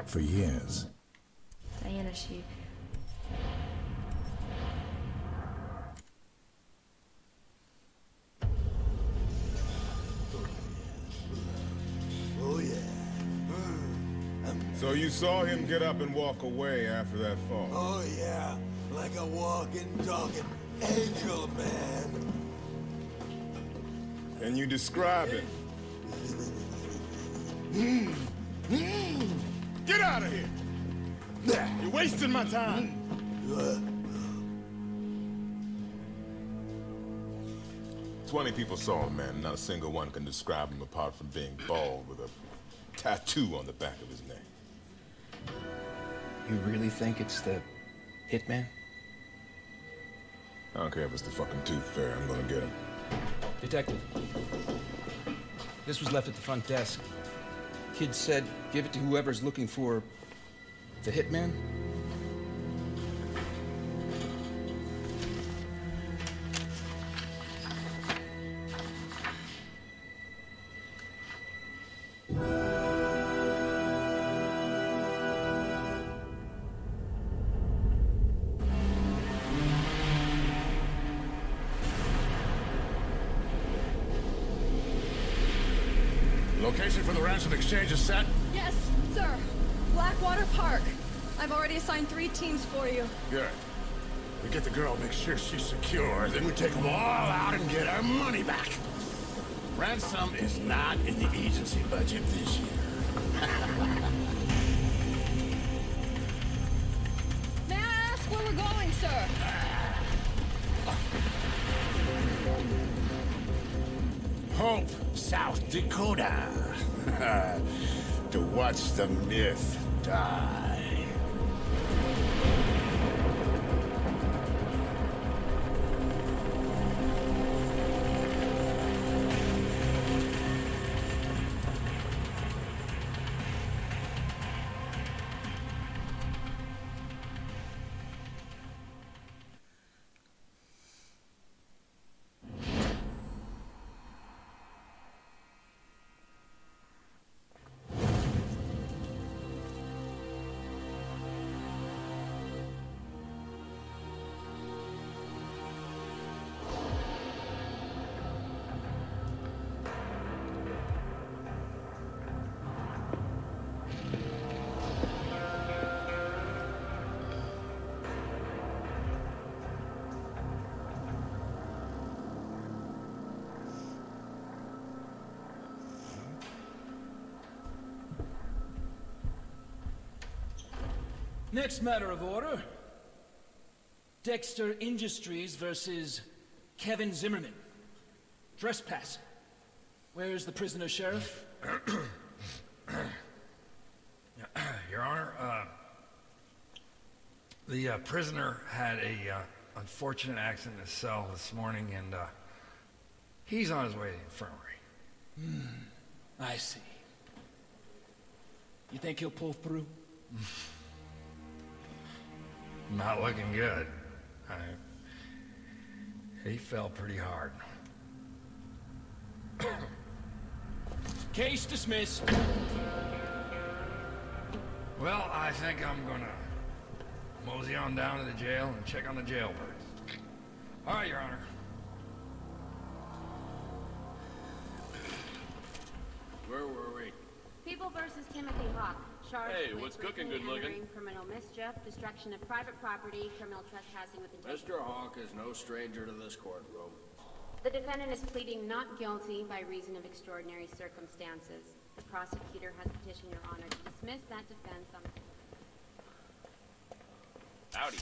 apart for years. Diana sheep. Oh yeah. So you saw him get up and walk away after that fall? Oh yeah. Like a walking, talking angel, man. Can you describe it? Get out of here! You're wasting my time! 20 people saw him, man. Not a single one can describe him apart from being bald with a tattoo on the back of his neck. You really think it's the hitman? I don't care if it's the fucking Tooth Fairy. I'm gonna get him. Detective. This was left at the front desk. Kid said, give it to whoever's looking for the hitman. Location for the ransom exchange is set? Yes, sir. Blackwater Park. I've already assigned 3 teams for you. Good. We get the girl, make sure she's secure, then we take them all out and get our money back. Ransom is not in the agency budget this year. May I ask where we're going, sir? Hope, South Dakota. To watch the myth die. Next matter of order. Dexter Industries versus Kevin Zimmerman. Trespassing. Where's the prisoner, Sheriff? Your Honor, the prisoner had a unfortunate accident in his cell this morning, and he's on his way to the infirmary. I see. You think he'll pull through? Not looking good. He fell pretty hard. Case dismissed. Well, I think I'm gonna mosey on down to the jail and check on the jailbirds. All right, Your Honor. Where were we? People versus Timothy Hawk. Charged Hey, with what's cooking, briefly good looking? entering, criminal mischief, destruction of private property, criminal trespassing with intent. Mr. Hawk is no stranger to this courtroom. The defendant is pleading not guilty by reason of extraordinary circumstances. The prosecutor has petitioned Your Honor to dismiss that defense on... Howdy.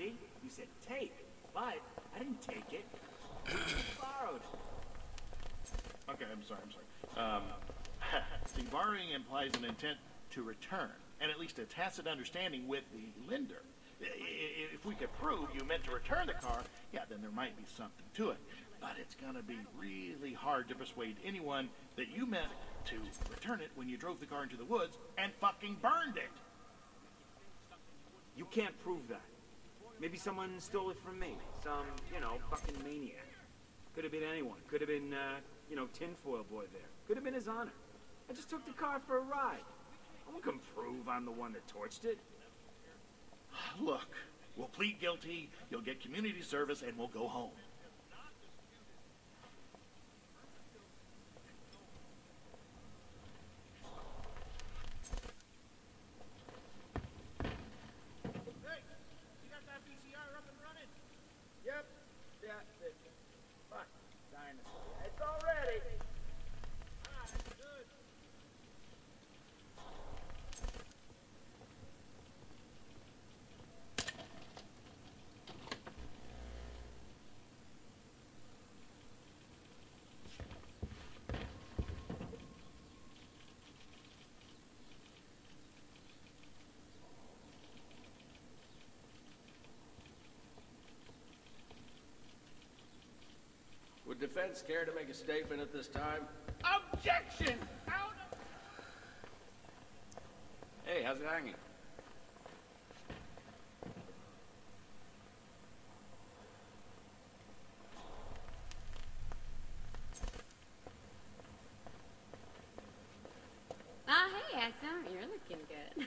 see? You said take, but I didn't take it. Borrowed. Okay, I'm sorry. See, borrowing implies an intent to return, and at least a tacit understanding with the lender. If we could prove you meant to return the car, yeah, then there might be something to it. But it's gonna be really hard to persuade anyone that you meant to return it when you drove the car into the woods and fucking burned it. You can't prove that. Maybe someone stole it from me. Some, fucking maniac. Could have been anyone. Could have been, tinfoil boy there. Could have been His Honor. I just took the car for a ride. No one can prove I'm the one that torched it. Look, we'll plead guilty, you'll get community service, and we'll go home. Yep. Yeah, fuck. Dinosaur. It's all ready. Good. Would defense care to make a statement at this time? Objection! Out of... Hey, how's it hanging? Hey, Asa, you're looking good.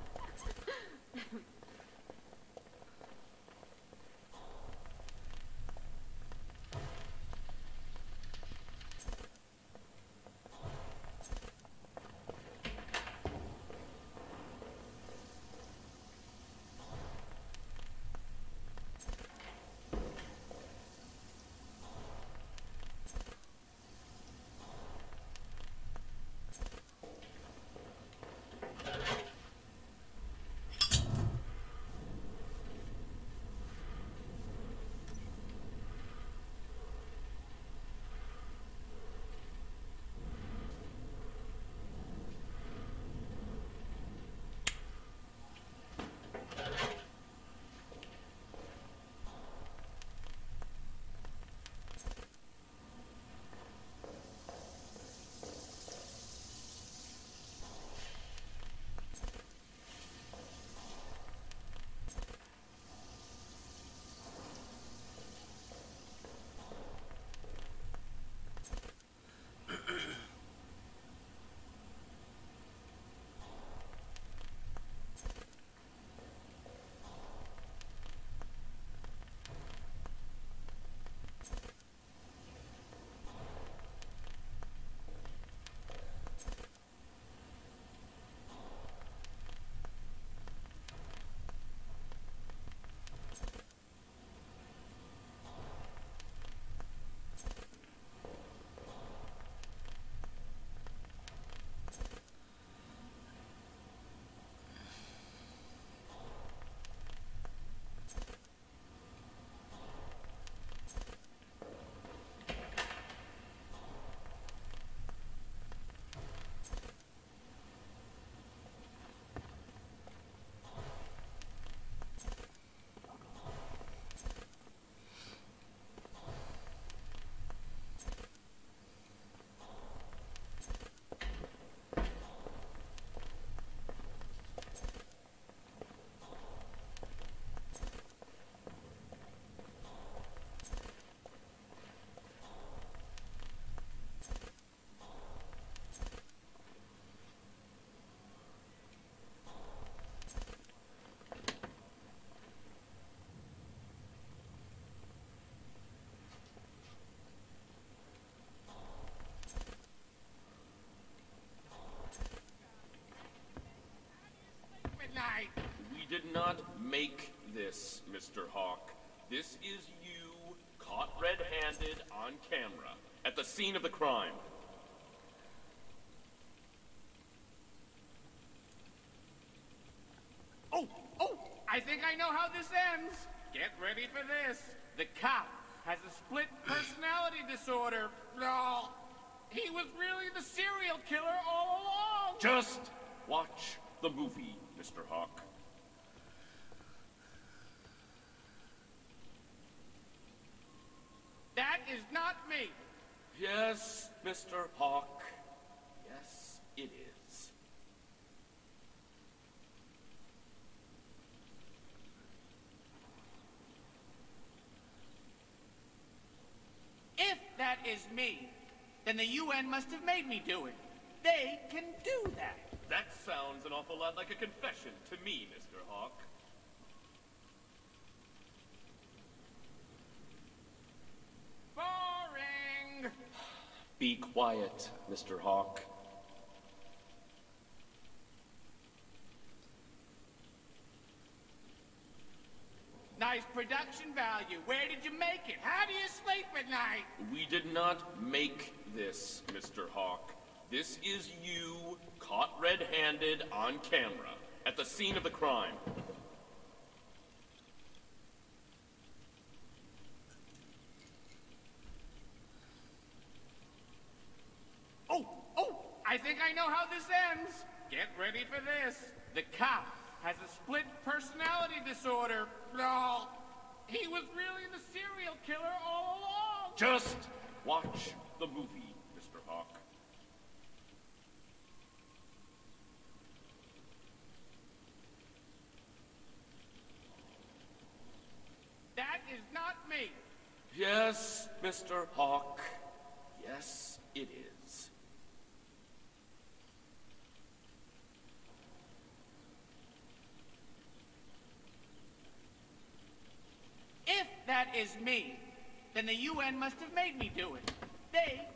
We did not make this, Mr. Hawk. This is you, caught red-handed on camera, at the scene of the crime. Oh! I think I know how this ends! Get ready for this. The cop has a split personality disorder. No, he was really the serial killer all along. Just watch the movie, Mr. Hawk. That is not me. Yes, Mr. Hawk. Yes, it is. If that is me, then the UN must have made me do it. They can do that. That sounds an awful lot like a confession to me, Mr. Hawk. Boring. Be quiet, Mr. Hawk. Nice production value. Where did you make it? How do you sleep at night? We did not make this, Mr. Hawk. This is you caught red-handed on camera at the scene of the crime. Oh, I think I know how this ends. Get ready for this. The cop has a split personality disorder. No, he was really the serial killer all along. Just watch the movie, Mr. Hawk. That is not me. Yes, Mr. Hawk. Yes, it is. If that is me, then the UN must have made me do it. They...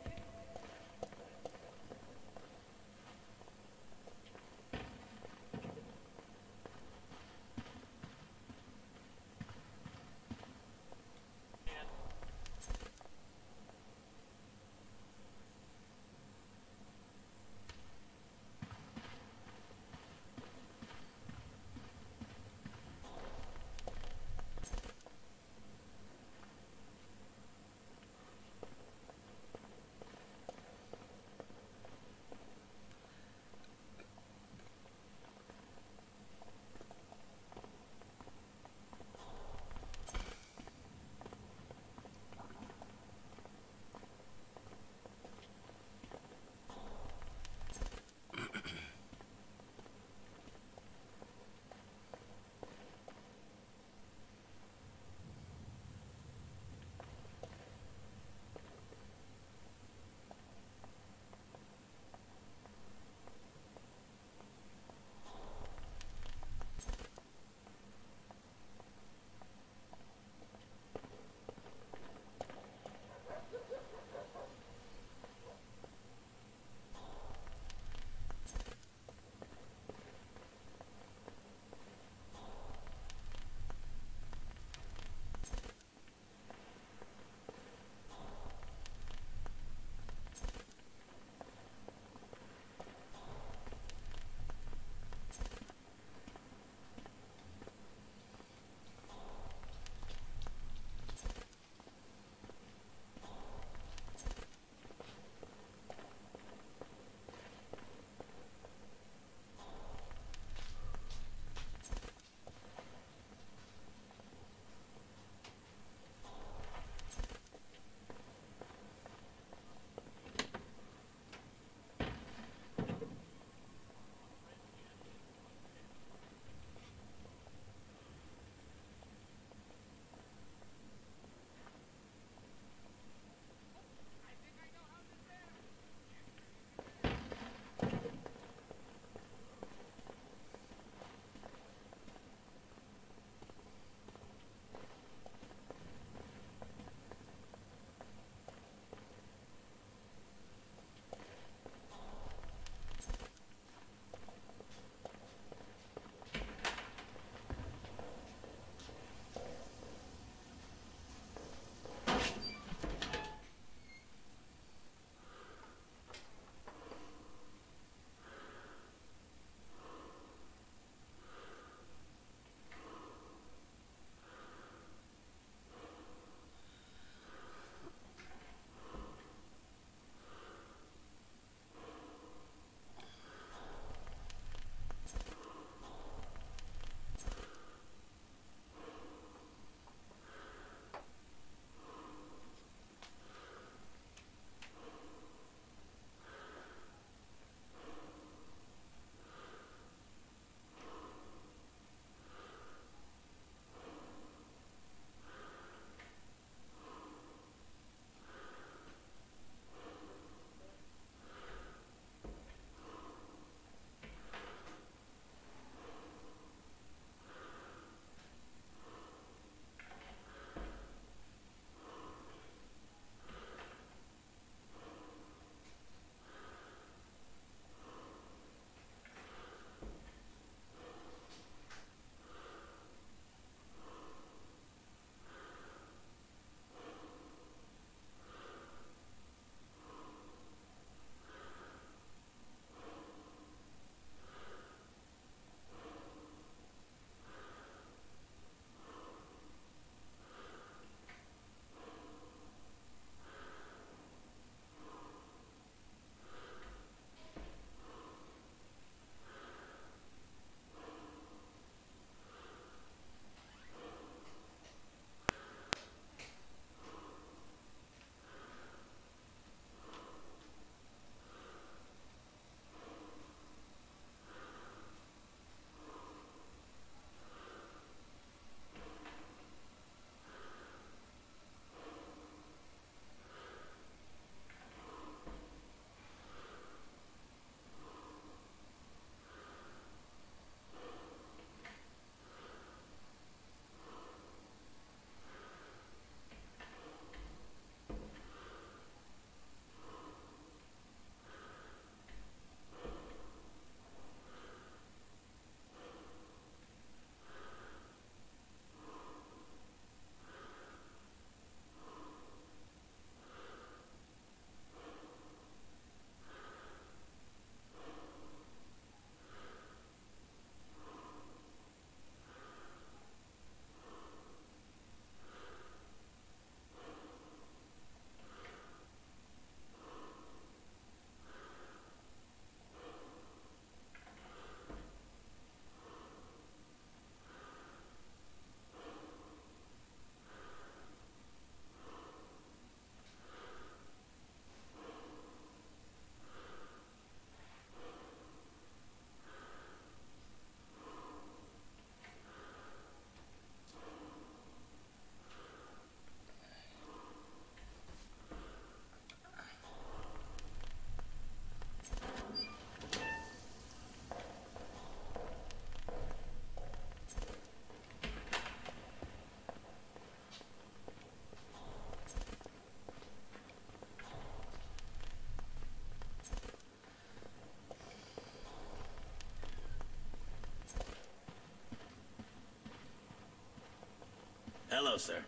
Hello, sir.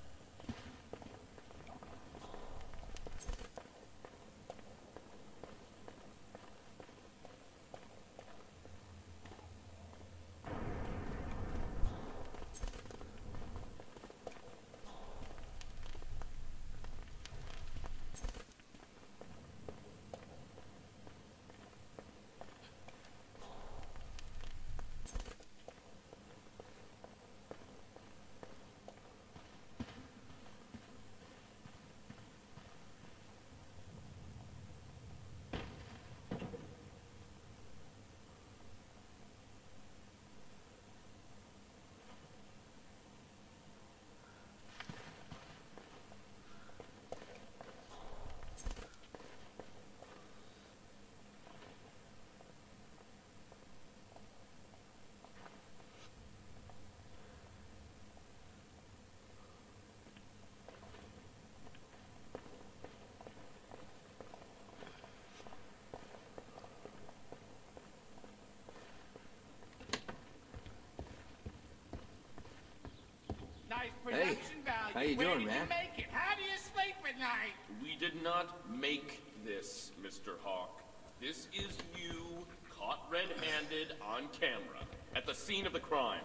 Hey, how you Where doing, did man? You make it? How do you sleep at night? We did not make this, Mr. Hawk. This is you caught red-handed on camera at the scene of the crime.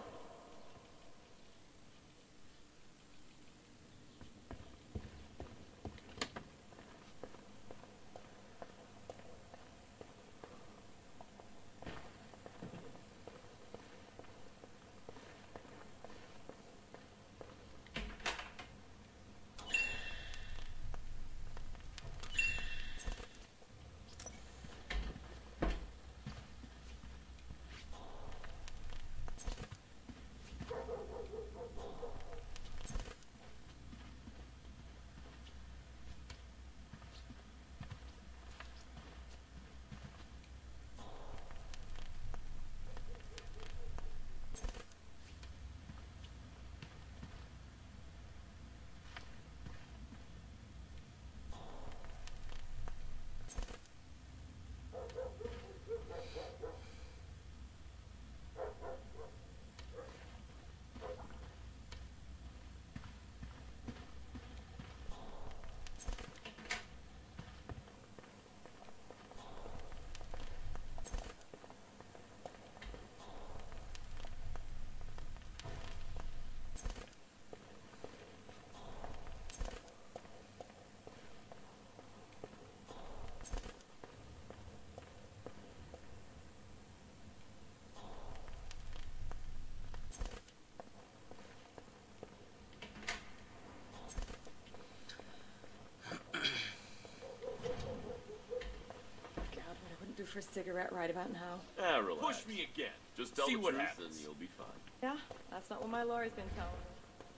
For a cigarette right about now. Relax. Push me again. Just tell the truth and you'll be fine. Yeah, that's not what my lawyer's been telling me.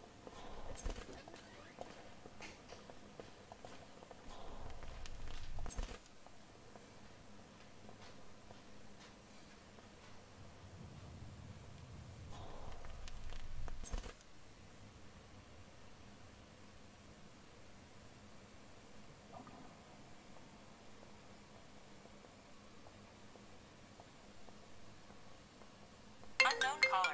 Unknown caller.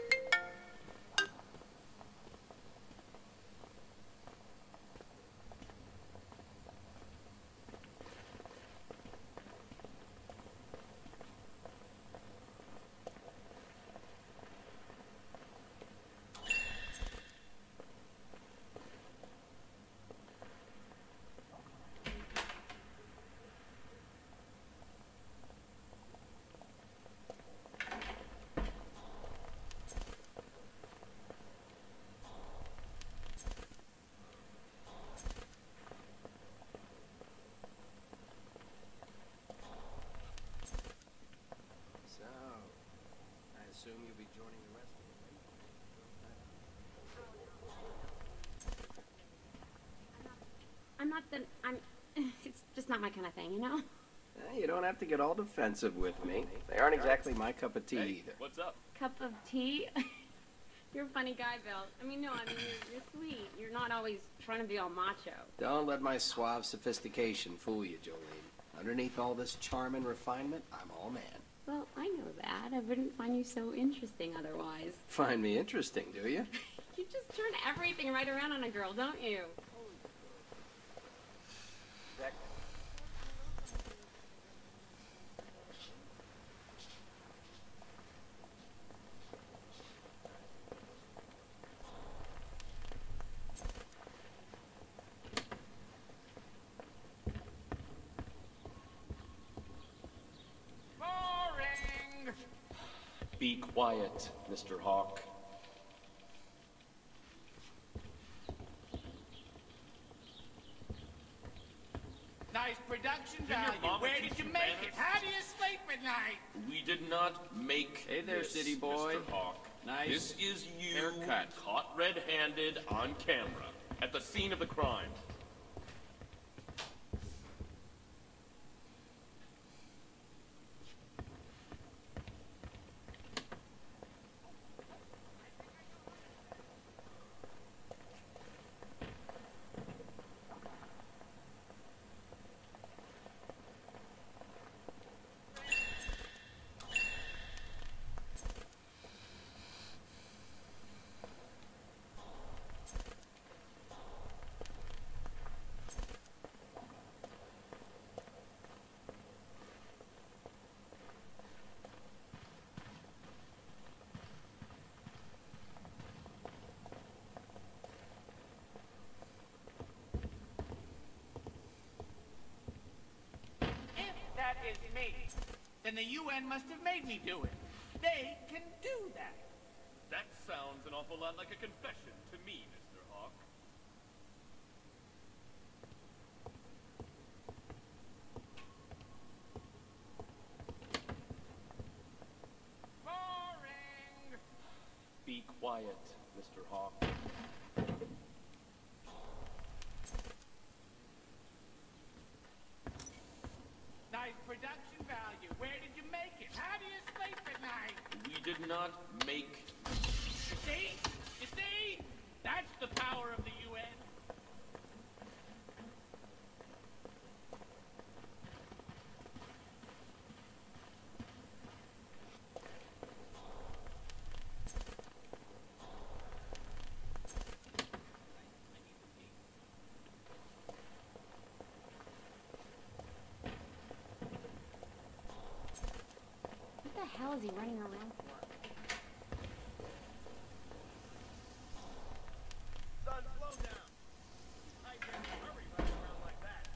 assume you'll be joining the rest of I'm not the... It's just not my kind of thing, you know? You don't have to get all defensive with me. They aren't exactly my cup of tea either. What's up? Cup of tea? You're a funny guy, Bill. I mean, you're sweet. You're not always trying to be all macho. Don't let my suave sophistication fool you, Jolene. Underneath all this charm and refinement, I'm all man. Well, I know that. I wouldn't find you so interesting otherwise. Find me interesting, do you? You just turn everything right around on a girl, don't you? Boring! Be quiet, Mr. Hawk. Nice production Did your value. mama Where teach did you you make manners? it? How do you sleep at night? We did not make Hey there, this, city boy. Mr. Hawk. Nice This is you haircut. caught red-handed on camera at the scene of the crime. If that is me, then the UN must have made me do it. They can do that. That sounds an awful lot like a confession to me, Mr. Hawk. Boring! Be quiet, Mr. Hawk. Nice production value. Where did you make it? How do you sleep at night? We did not make... You see? You see? That's the power of the UN. What the hell is he running around for? Son, slow down. I can't hurry running around like that.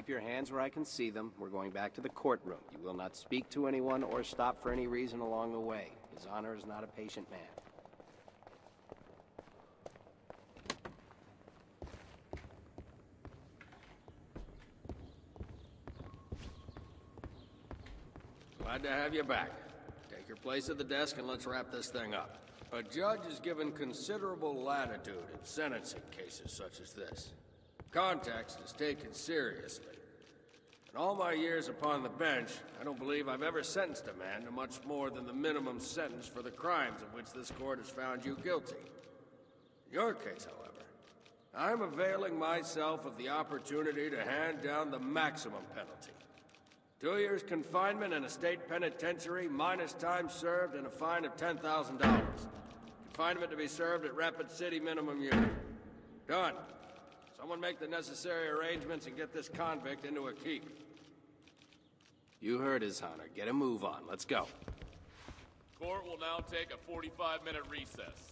Keep your hands where I can see them. We're going back to the courtroom. You will not speak to anyone or stop for any reason along the way. His Honor is not a patient man. Glad to have you back. Take your place at the desk and let's wrap this thing up. A judge is given considerable latitude in sentencing cases such as this. Context is taken seriously. In all my years upon the bench, I don't believe I've ever sentenced a man to much more than the minimum sentence for the crimes of which this court has found you guilty. In your case, however, I'm availing myself of the opportunity to hand down the maximum penalty. 2 years confinement in a state penitentiary, minus time served and a fine of $10,000. Confinement to be served at Rapid City minimum unit. Done. Someone make the necessary arrangements and get this convict into a keep. You heard His Honor. Get a move on. Let's go. Court will now take a 45-minute recess.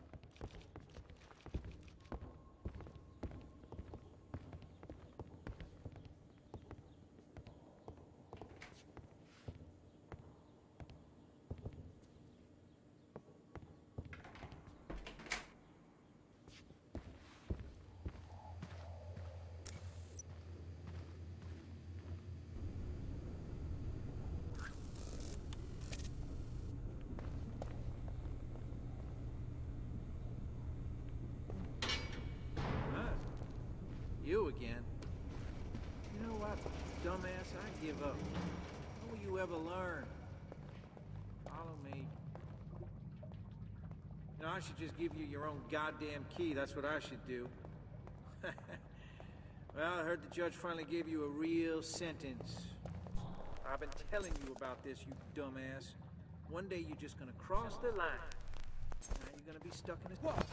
You again. You know what, dumbass? I give up. When will you ever learn? Follow me. You know, I should just give you your own goddamn key. That's what I should do. Well, I heard the judge finally gave you a real sentence. I've been telling you about this, you dumbass. One day you're just gonna cross the line. Now you're gonna be stuck in this... Whoa!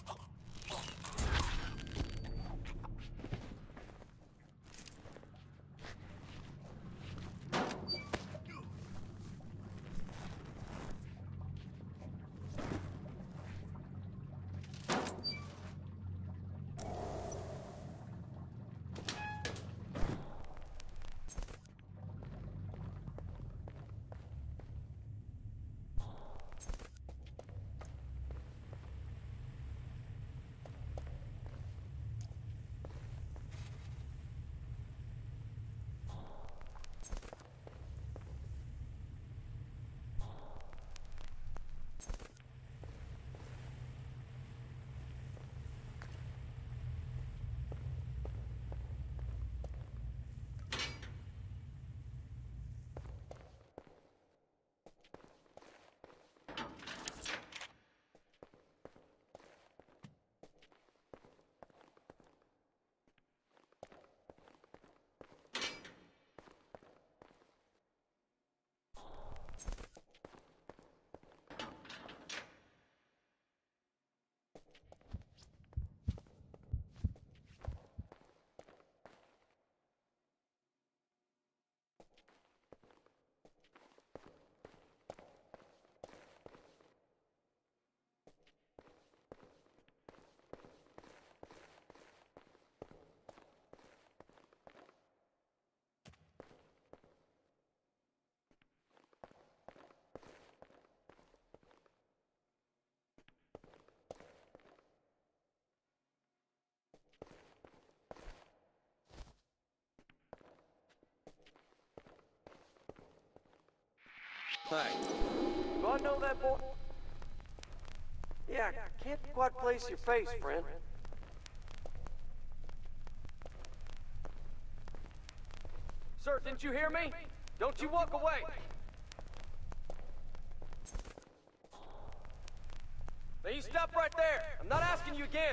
Hi. Do I know that boy? Yeah, I can't quite place your face, friend. Sir, didn't you hear me? Don't you walk away! Now you stop right there! I'm not asking you again!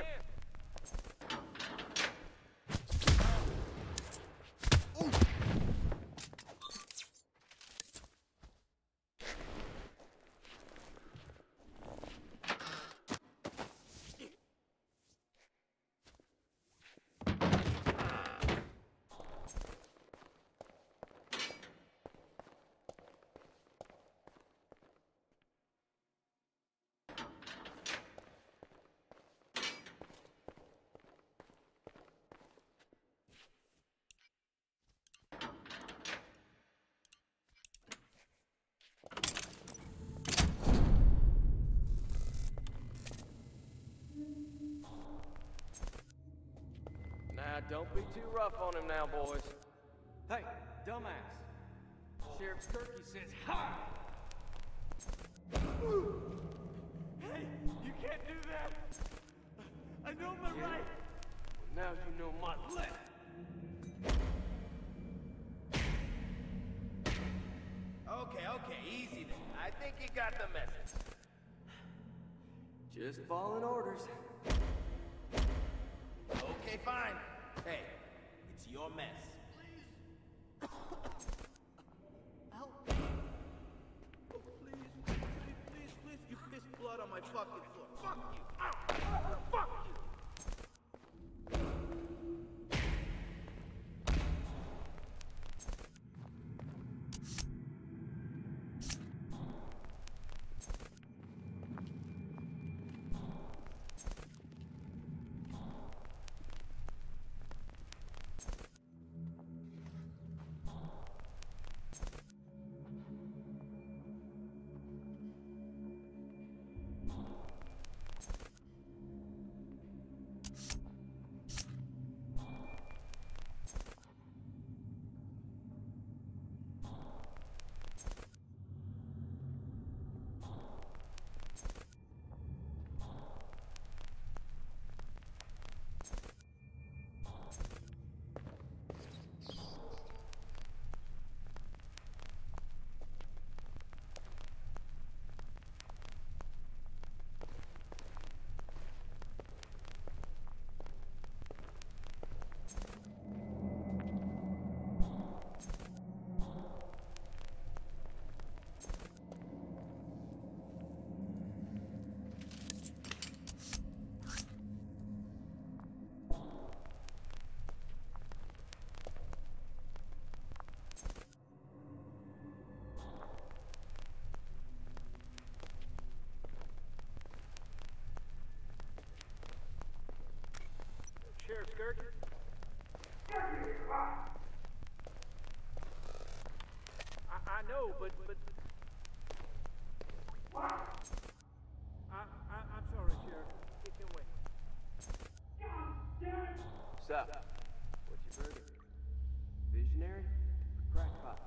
don't be too rough on him now, boys. Hey, dumbass. Sheriff Skirky says hi! Hey, you can't do that! I know my right! Now you know my left! Okay, easy then. I think you got the message. Just following orders. Okay, fine. Hey, it's your mess. Help me. Oh, please. You pissed blood on my fucking floor. Fuck you. Ow. Fuck you. Sheriff Skirky? I know, but... I'm sorry, Sheriff. It can wait. What's up? What's your verdict? Visionary? Crackpot?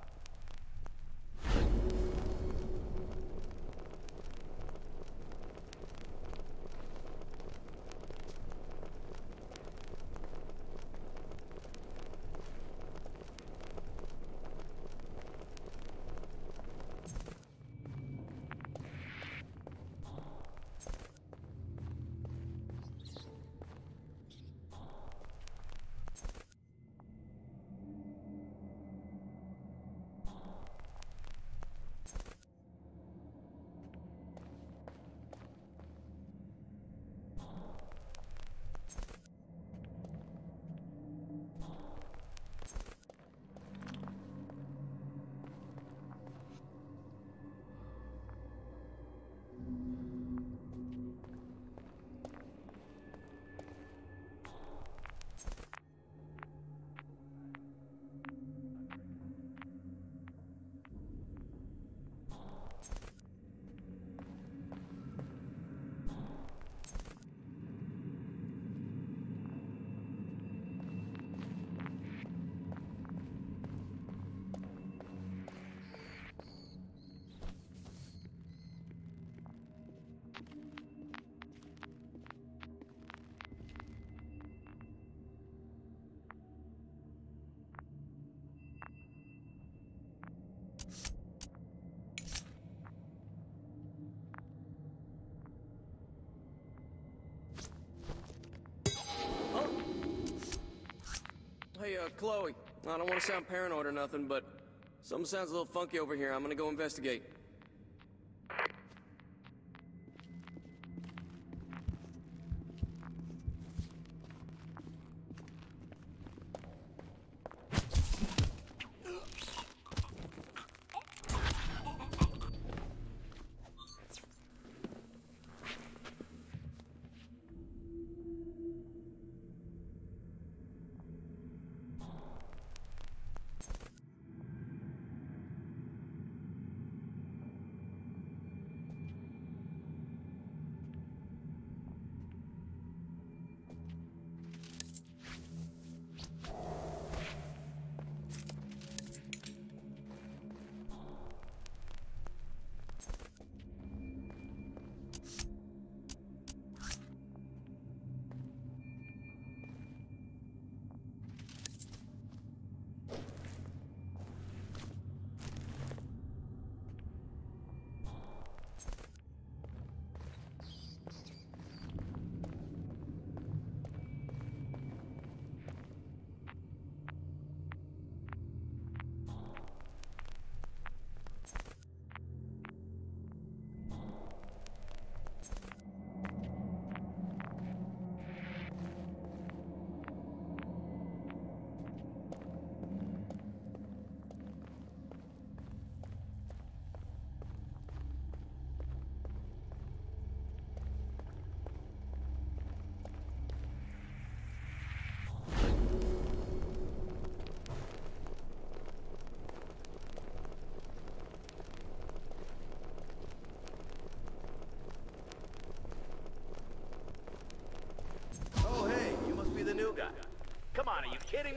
Hey, Chloe. I don't want to sound paranoid or nothing, but something sounds a little funky over here. I'm gonna go investigate.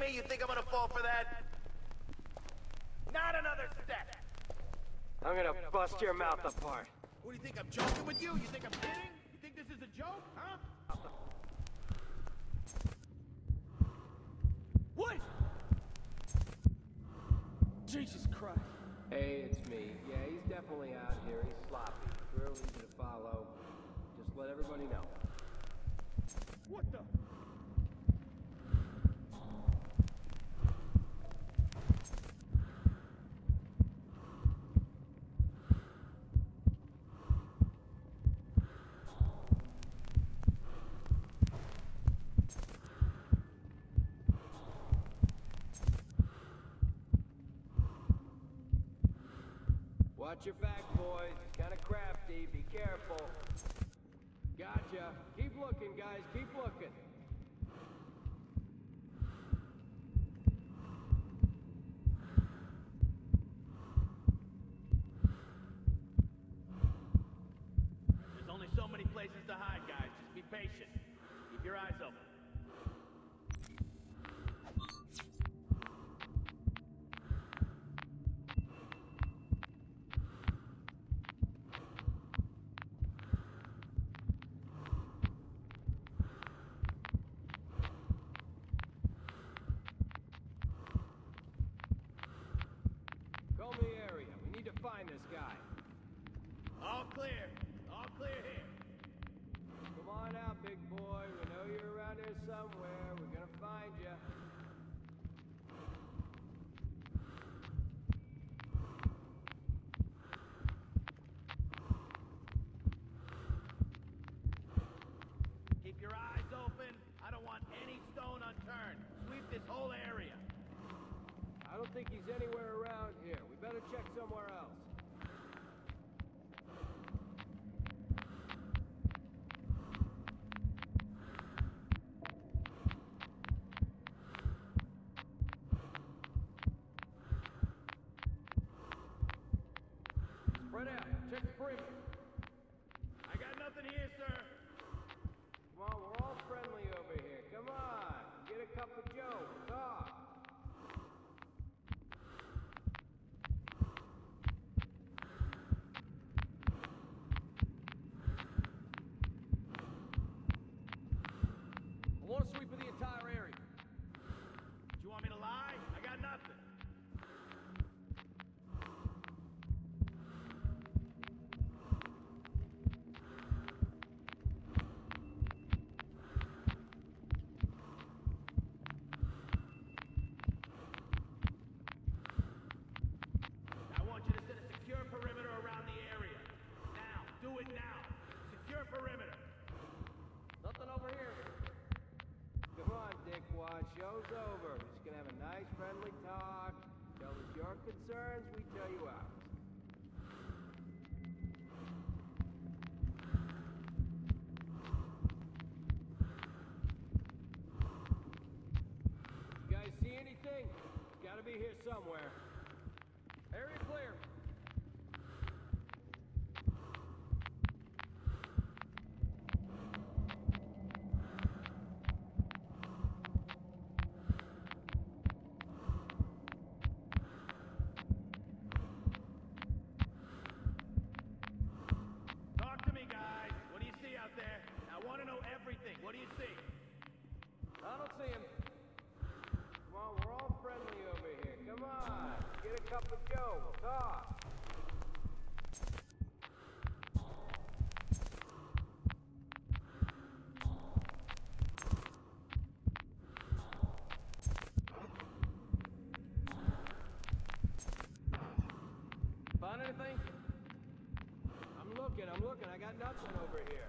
me, you think I'm gonna fall for that? Not another step! I'm gonna bust your mouth apart. What do you think, I'm joking with you? You think I'm kidding? You think this is a joke, huh? What? Jesus Christ. Hey, it's me. Yeah, he's definitely out here. He's sloppy. Real easy to follow. Just let everybody know. What the? Watch your back, boys. Kinda crafty. Be careful. Gotcha. Keep looking, guys. Keep looking. There's only so many places to hide, guys. Just be patient. Keep your eyes open. Call me area. We need to find this guy. All clear. All clear here. Come on out, big boy. We know you're around here somewhere. We're gonna find you. Keep your eyes open. I don't want any stone unturned. Sweep this whole area. I don't think he's anywhere around here. We better check somewhere else. Spread out. Check the perimeter. I got nothing here, sir. Come on, we're all friendly over here. Come on. Get a cup of Joe. Talk. I want to sweep of the entire area. Do you want me to lie? I got nothing. I want you to set a secure perimeter around the area. Now. Do it now. Secure perimeter. Nothing over here. Come on, Dickwad. Show's over. We're just gonna have a nice, friendly talk. Tell us your concerns, we tell you ours. You guys see anything? It's gotta be here somewhere. Area clear. Talk to me, guys. What do you see out there? I want to know everything. What do you see? I don't see him. Come on, we're all friendly over here. Come on. Get a cup of Joe. We'll talk. Found anything? I'm looking. I got nothing over here.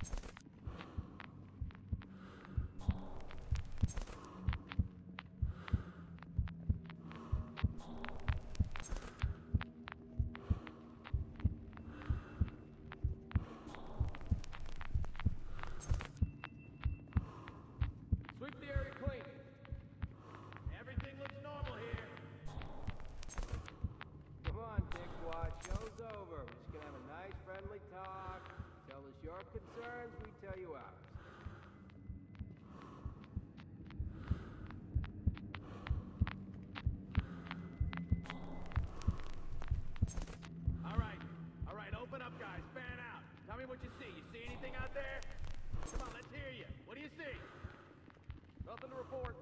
Sweep the area clean. Everything looks normal here. Come on, Dickwad. Show's over. We're just gonna have a nice, friendly talk. Tell us your concerns, we tell you ours. report.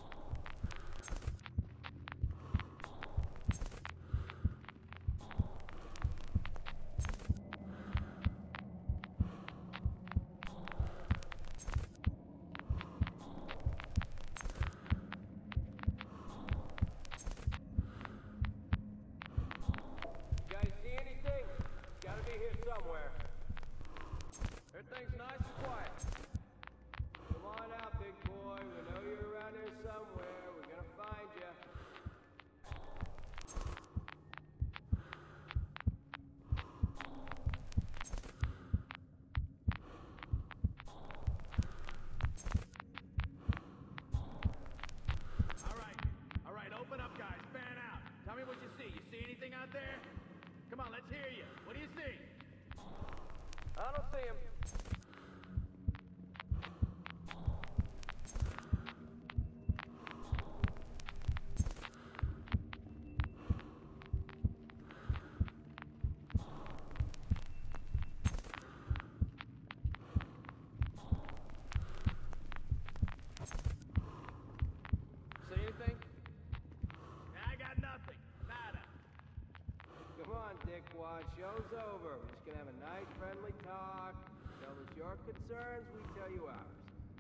You guys see anything? It's gotta be here somewhere. Everything's nice and quiet. Come on out, big boy. We know you're around here somewhere. We're gonna find you. All right, open up, guys. Fan out. Tell me what you see. You see anything out there? Come on, let's hear you. What do you see? I don't see him. See anything? I got nothing. Nada. Come on, dickwad. Show's over. We're just gonna have a nice, friendly talk. Tell us your concerns, we tell you ours.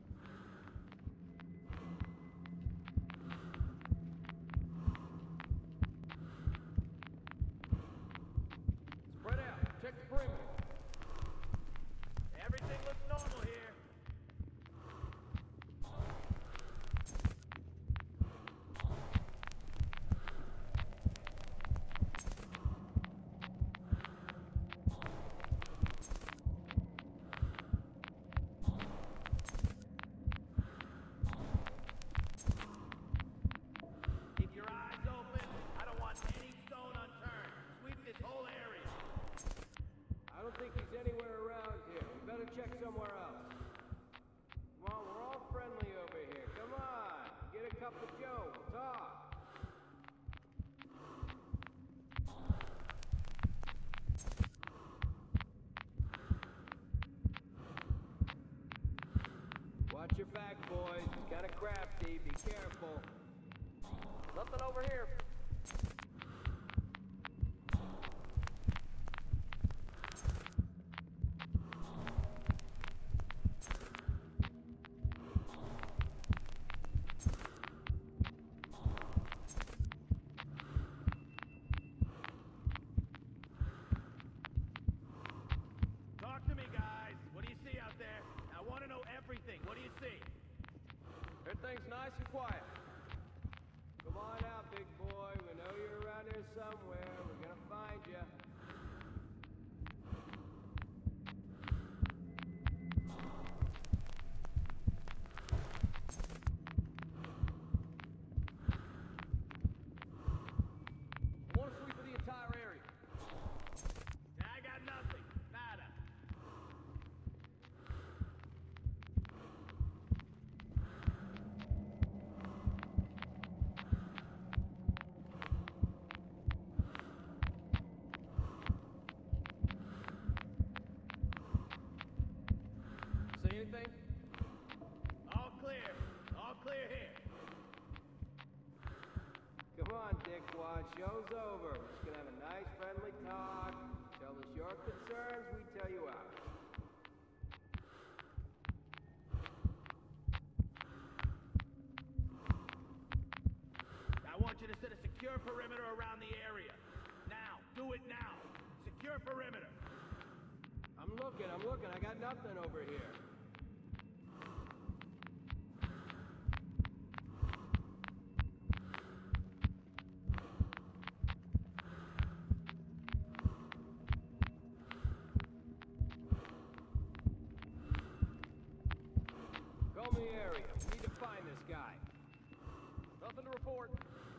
Spread out. Check the perimeter. Everything looks normal here. Keep your eyes open. I don't want any stone unturned. Sweep this whole area. I don't think he's anywhere around here. We better check somewhere else. Come on, we're all friendly over here. Come on. Get a cup of Joe. We'll talk. Watch your back, boys. He's kind of crafty. Be careful. Nothing over here. Talk to me, guys. What do you see out there? I want to know everything. What do you see? Everything's nice and quiet. Come on out, big boy. We know you're around here somewhere. We're gonna find you. I want to sweep the entire area. I got nothing. Nada. See anything? All clear. All clear here. Come on, dickwad. Show's over. We're just gonna have a nice, friendly talk. Tell us your concerns, we tell you ours. I want you to set a secure perimeter around the area. Now. Do it now. Secure perimeter. I'm looking. I got nothing over here. Comb the area. We need to find this guy. Nothing to report.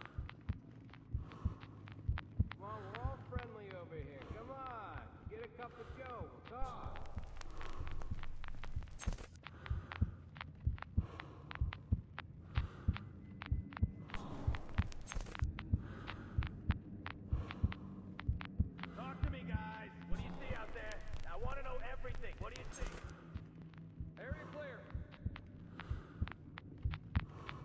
Come on, we're all friendly over here. Come on. Get a cup of Joe. We'll talk. Talk to me, guys. What do you see out there? I want to know everything. What do you see? Area clear.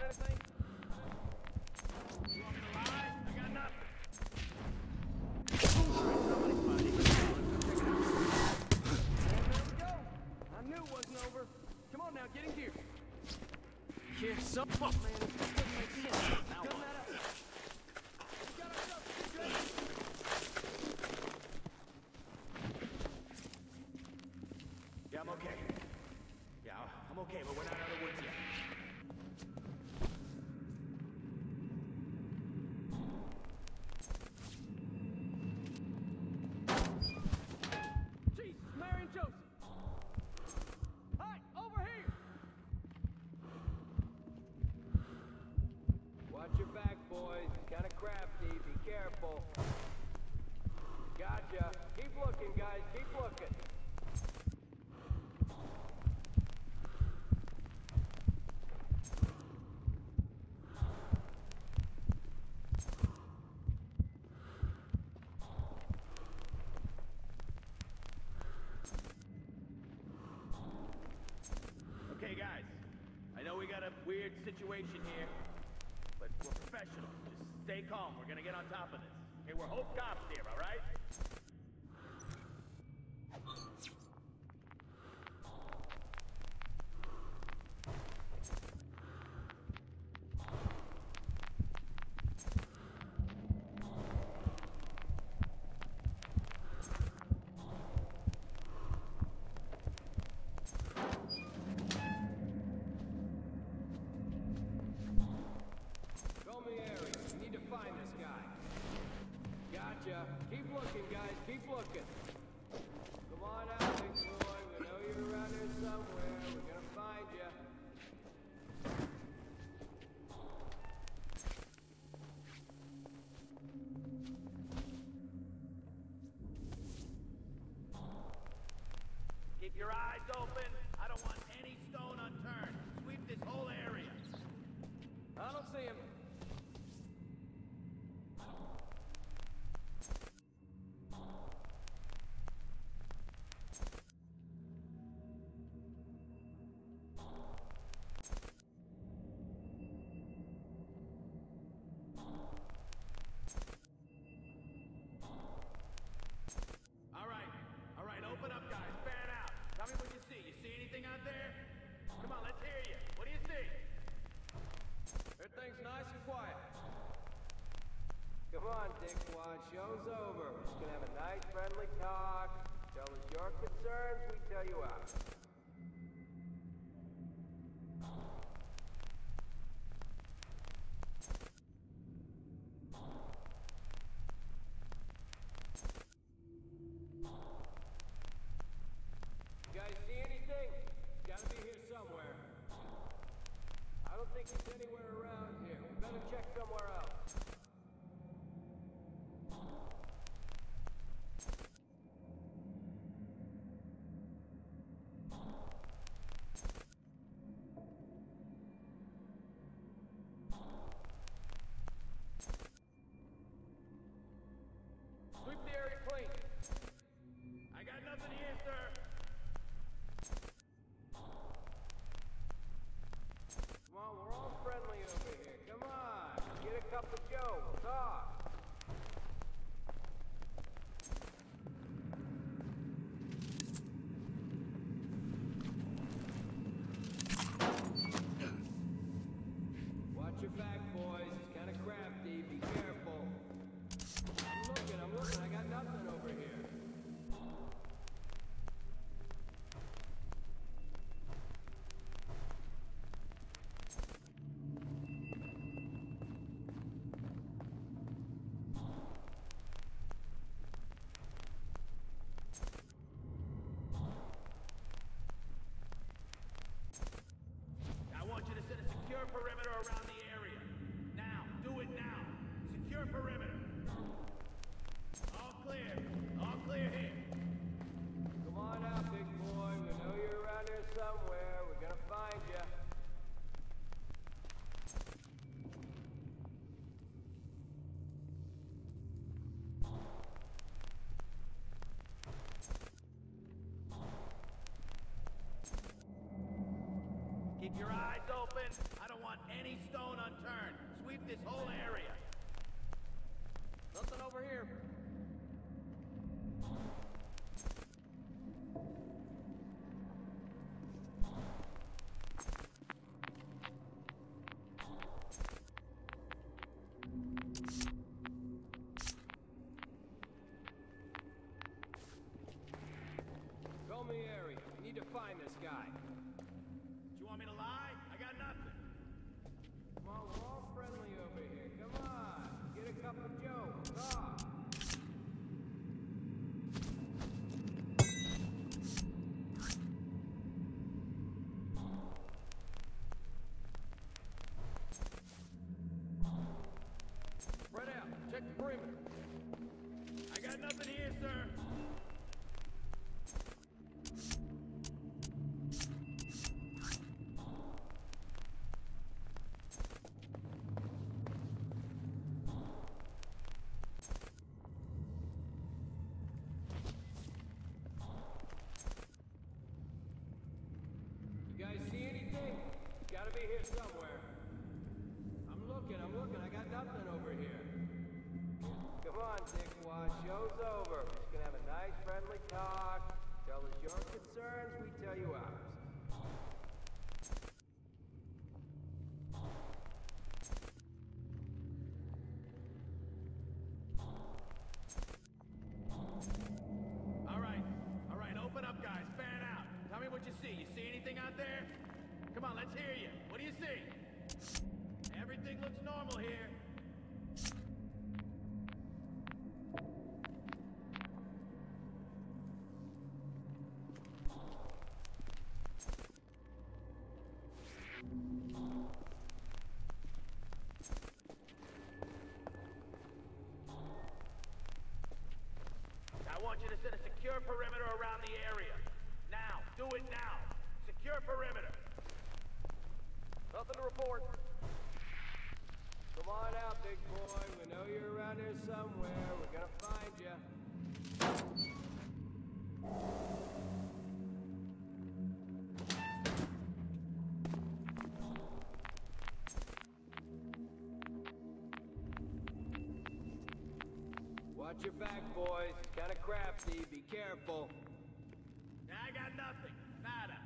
anything? You want me to lie? I got nothing. There we go. I knew it wasn't over. Come on now, get in gear. Here, so Man, this doesn't make sense. Gun that up. We got ourselves a situation. Yeah, I'm okay. Yeah, I'm okay, but we're not out of the woods yet. Jesus, Mary and Joseph. Hi, over here. Watch your back, boys. It's kind of crafty. Be careful. Gotcha. Keep looking, guys. Keep looking. Okay, guys. I know we got a weird situation here, but we're professionals. Just stay calm. We're gonna get on top of this. Okay, we're Hope cops here, all right? Call me Harry. We need to find this guy. Gotcha. Keep looking, guys. Keep looking. Come on out, big boy. We know you're around here somewhere. We're gonna find you. Keep your eyes open. I don't want any stone unturned. Sweep this whole area. I don't see him. All right, open up, guys. Fan out. Tell me what you see. You see anything out there? Come on, let's hear you. What do you see? Everything's nice and quiet. Come on, Dickwad. Show's over. We're just gonna have a nice, friendly talk. Tell us your concerns, we tell you ours. You guys see anything? It's gotta be here somewhere. I don't think it's anywhere around here. We better check somewhere else. Sweep the area clean. I got nothing here, sir. Come on, we're all friendly over here. Come on, get a cup of Joe. We'll talk. Watch your back, boys. It's kind of crafty. Be careful. I'm looking. I got nothing over here. Spread out. Check the perimeter. I got nothing here, sir. You guys see anything? Gotta be here somewhere. I'm looking. I got nothing over here. Come on, Dickwad. Show's over. We're just gonna have a nice, friendly talk. Tell us your concerns, we tell you ours. All right, open up, guys. Fan out. Tell me what you see. You see anything out there? Come on, let's hear you. What do you see? Everything looks normal here. I want you to set a secure perimeter around the area. Now, do it now. Secure perimeter. Nothing to report. Come on out, big boy. We know you're around here somewhere. We're gonna find you. Watch your back, boys. Kinda crafty. Be careful. I got nothing. Nada.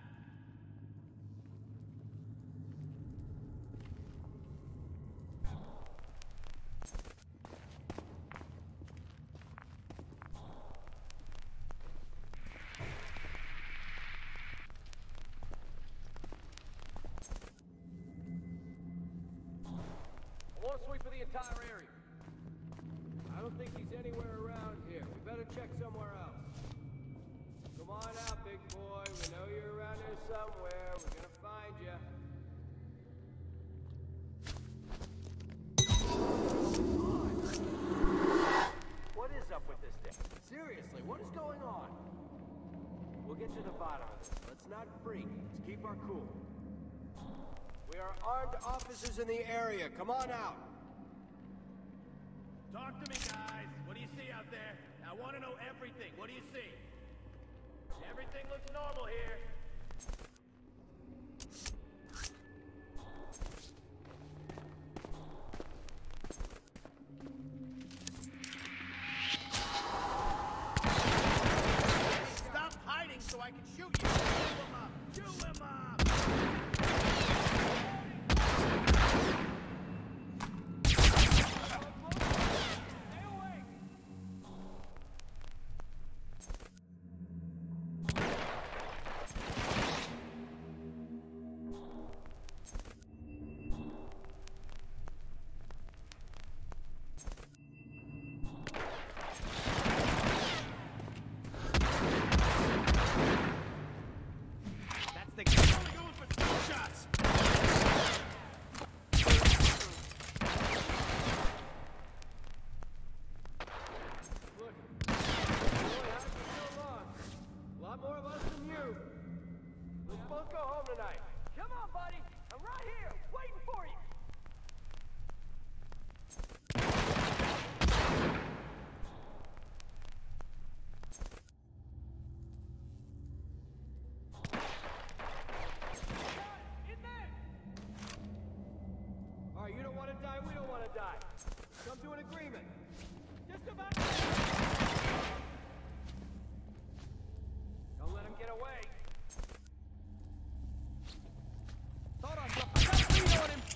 I want to sweep for the entire area. I don't think he's anywhere around here. We better check somewhere else. Come on out, big boy. We know you're around here somewhere. We're gonna find you. What is up with this thing? Seriously, what is going on? We'll get to the bottom of this. Let's not freak. Let's keep our cool. We are armed officers in the area. Come on out. Talk to me, guys. What do you see out there? I want to know everything. What do you see? Everything looks normal here. Stop hiding so I can shoot you. Shoot him up. Shoot him up. Come to an agreement. Just about. Don't let him get away. Hold on, bro. I got a lead on him.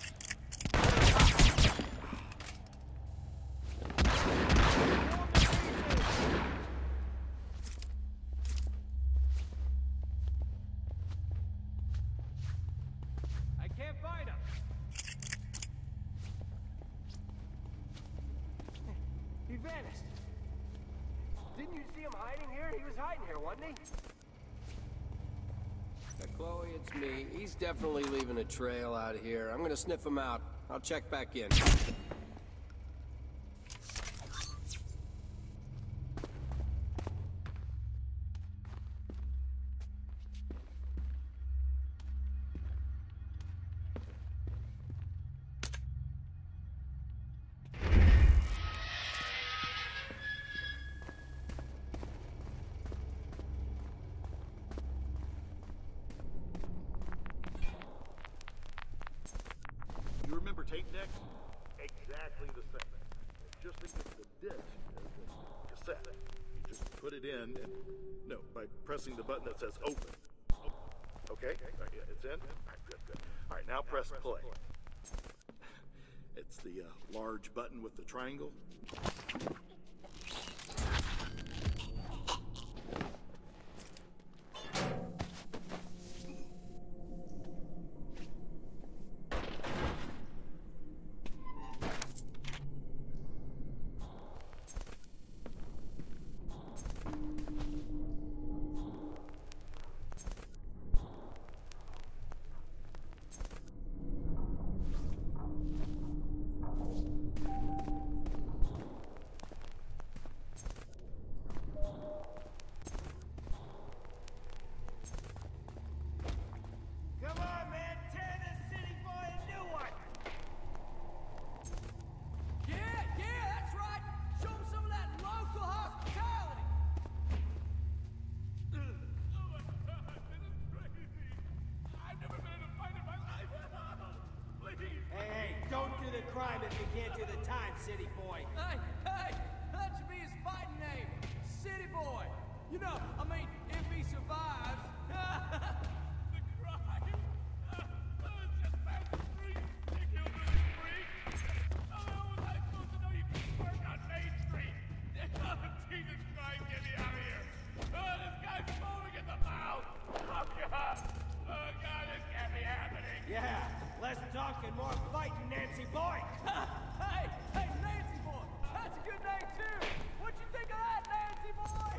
I can't find him. He vanished. Didn't you see him hiding here? He was hiding here, wasn't he? Chloe, it's me. He's definitely leaving a trail out here. I'm gonna sniff him out. I'll check back in. You remember tape deck? Exactly the same. Just think of the disc as a cassette. You just put it in and, no, by pressing the button that says open. Okay? Right, yeah, it's in? All right, good, good. All right, now press play. It's the large button with the triangle. Come on, man! Tear this city boy a new one! Yeah, that's right! Show him some of that local hospitality! Oh my God, this is crazy. I've never been in a fight in my life. Please. Hey, don't do the crime if you can't do the time, city boy! Hey, that should be his fighting name! City boy! You know, I mean, if he survives... Jesus Christ, get me out of here! This guy's foaming at the mouth! Oh God, this can't be happening! Yeah, less talking, more fighting, Nancy boy! hey, Nancy boy! That's a good name, too! What'd you think of that, Nancy boy?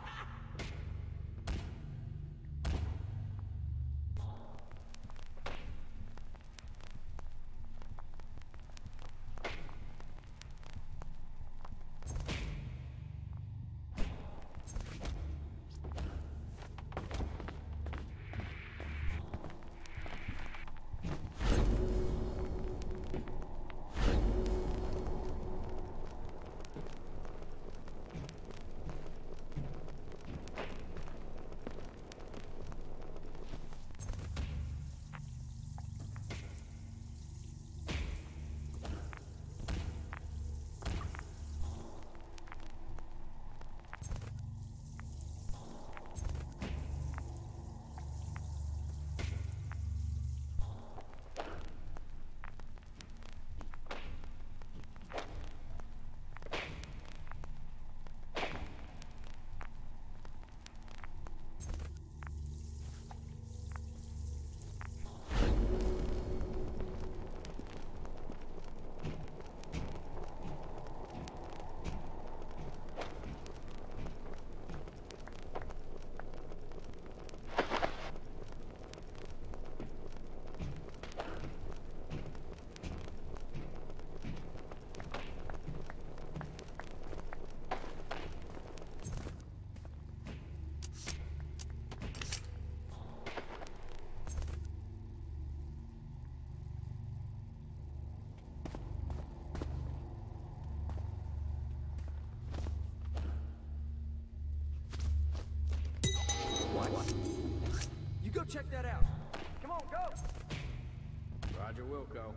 You go check that out. Come on, go! Roger, Wilco.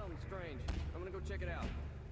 something strange. I'm gonna go check it out.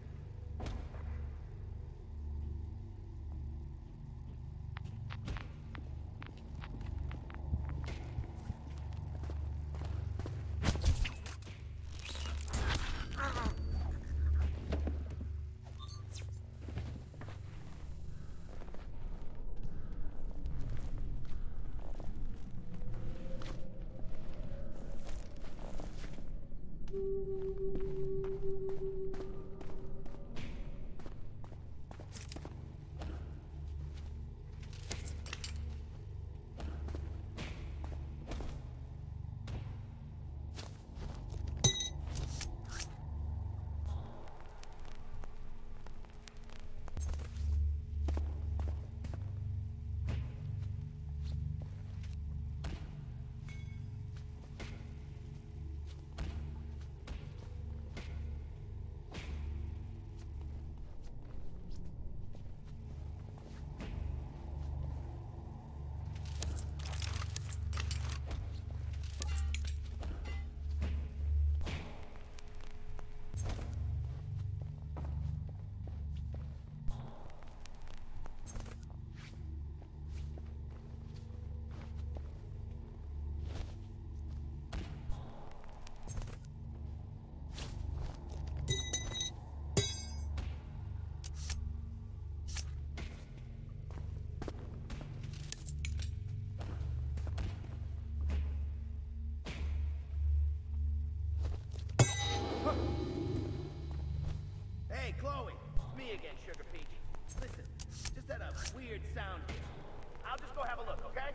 Hey, Chloe. It's me again, Sugar Peach. Listen, just had a weird sound here. I'll just go have a look, okay?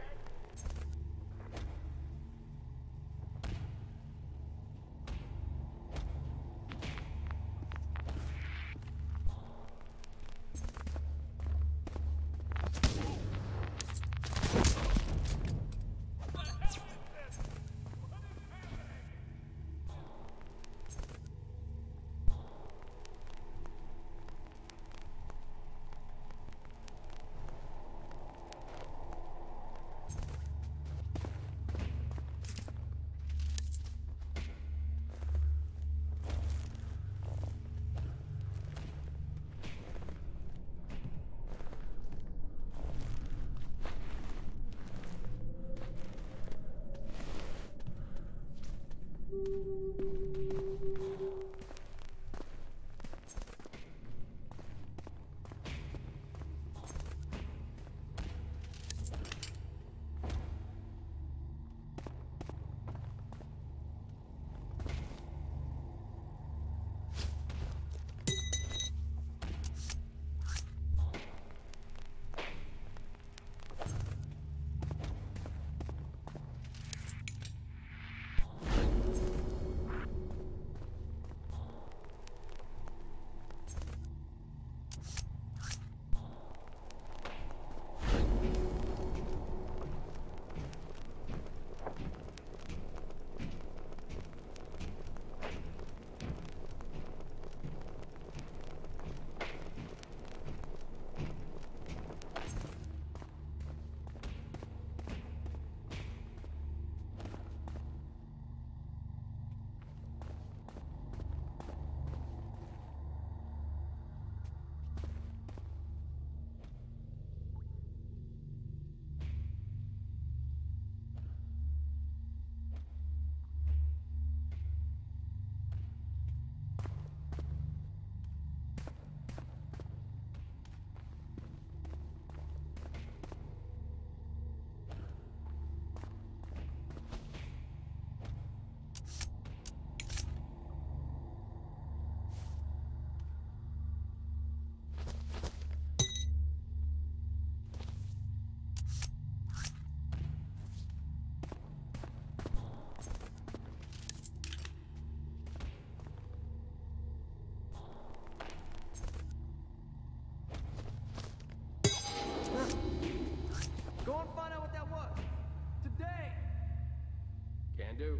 Go and find out what that was. Today. Can do.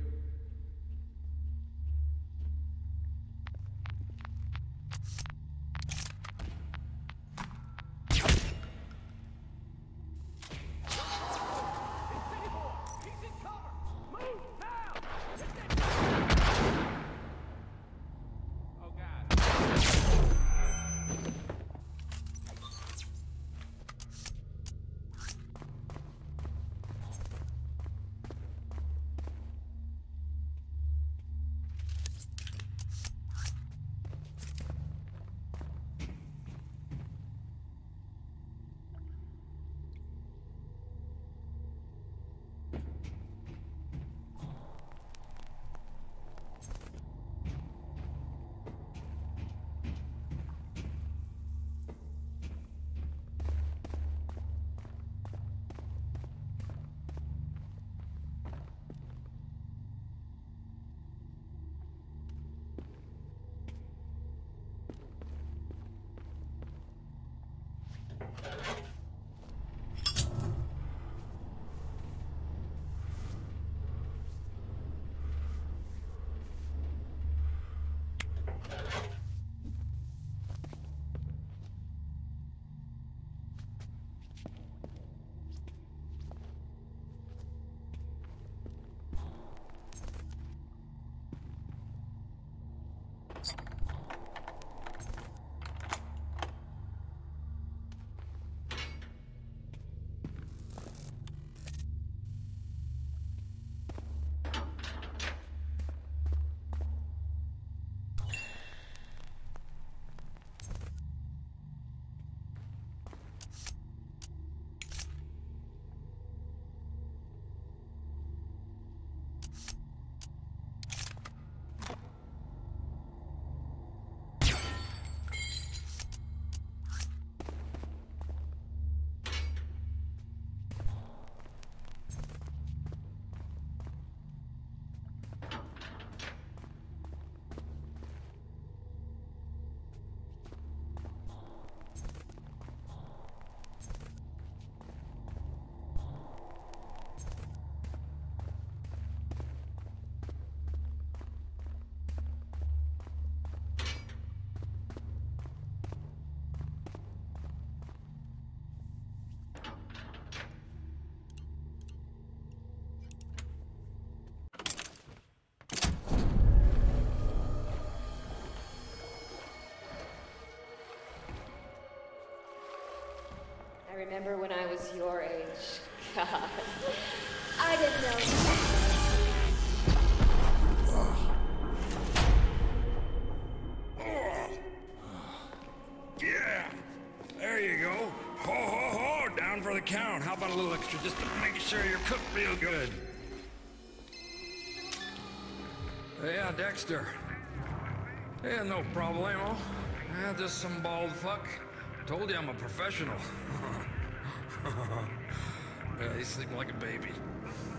I remember when I was your age. God. I didn't know. Yeah! There you go. Ho, ho, ho! Down for the count. How about a little extra just to make sure you're cooked real good? Yeah, Dexter. Yeah, no problemo. Yeah, just some bald fuck. Told you I'm a professional. Yeah, you sleep like a baby.